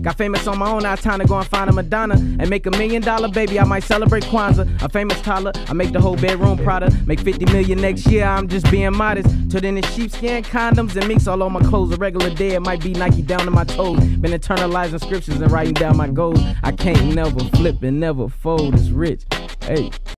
Got famous on my own, now it's time to go and find a Madonna and make $1 million, baby. I might celebrate Kwanzaa. A famous toddler, I make the whole bedroom Prada. Make 50 million next year, I'm just being modest. Till then it's sheepskin, condoms, and minks all on my clothes. A regular day, it might be Nike down to my toes. Been internalizing scriptures and writing down my goals. I can't never flip and never fold. It's Ricch. Hey.